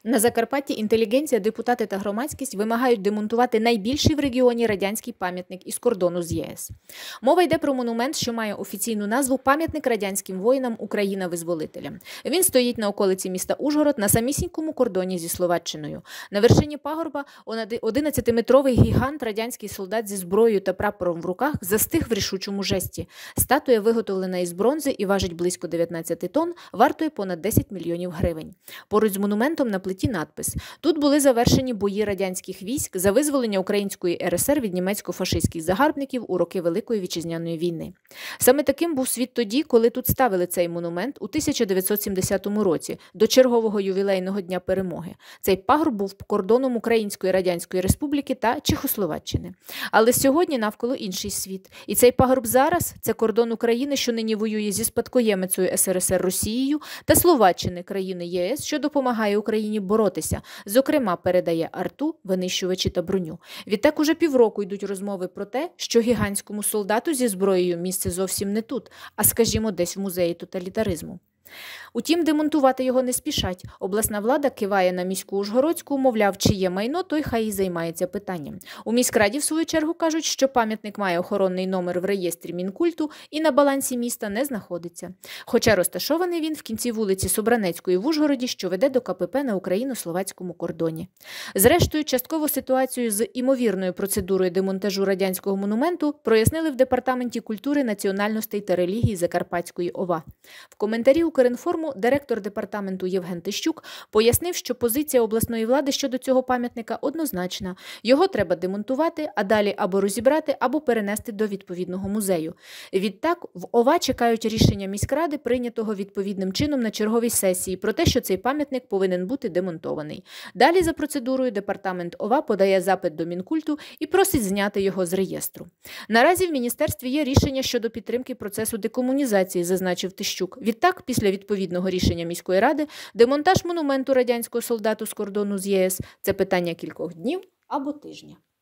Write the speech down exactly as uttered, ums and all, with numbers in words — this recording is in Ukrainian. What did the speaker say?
На Закарпатті інтелігенція, депутати та громадськість вимагають демонтувати найбільший в регіоні радянський пам'ятник із кордону з ЄС. Мова йде про монумент, що має офіційну назву «Пам'ятник радянським воїнам Україна-визволителям». Він стоїть на околиці міста Ужгород на самісінькому кордоні зі Словаччиною. На вершині пагорба одинадцятиметровий гігант, радянський солдат зі зброєю та прапором в руках, застиг в рішучому жесті. Статуя виготовлена із бронзи і важить близько дев'ятнадцять тонн, вартує понад десять мільйонів гривень. Поруч з монументом на плиті надпис: «Тут були завершені бої радянських військ за визволення Української РСР від німецько-фашистських загарбників у роки Великої Вітчизняної війни». Саме таким був світ тоді, коли тут ставили цей монумент у тисяча дев'ятсот сімдесятому році, до чергового ювілейного Дня Перемоги. Цей пагорб був кордоном Української Радянської Республіки та Чехословаччини. Але сьогодні навколо інший світ. І цей пагорб зараз – це кордон України, що нині воює зі спадкоємицею СРСР Росією, та Словаччини, країни ЄС, що допомагає Україні боротися. Зокрема, передає арту, винищувачі та броню. Відтак уже півроку йдуть розмови про те, що гігантському солдату зі зброєю місце зовсім не тут, а, скажімо, десь в музеї тоталітаризму. Утім, демонтувати його не спішать. Обласна влада киває на міську Ужгородську, мовляв, чиє майно, той хай і займається питанням. У міськраді, в свою чергу, кажуть, що пам'ятник має охоронний номер в реєстрі Мінкульту і на балансі міста не знаходиться. Хоча розташований він в кінці вулиці Собранецької в Ужгороді, що веде до КПП на україно-словацькому кордоні. Зрештою, частково ситуацію з імовірною процедурою демонтажу радянського монументу прояснили в Департаменті культури, національностей та релігії Закарпатської ОВА. В коментарі Укрінформу директор департаменту Євген Тищук пояснив, що позиція обласної влади щодо цього пам'ятника однозначна. Його треба демонтувати, а далі або розібрати, або перенести до відповідного музею. Відтак, в ОВА чекають рішення міськради, прийнятого відповідним чином на черговій сесії, про те, що цей пам'ятник повинен бути демонтований. Далі за процедурою департамент ОВА подає запит до Мінкульту і просить зняти його з реєстру. Наразі в міністерстві є рішення щодо підтримки процесу декомунізації, зазначив Тищук. Відтак, після відповідного рішення міської ради, демонтаж монументу радянського солдату з кордону з ЄС – це питання кількох днів або тижня.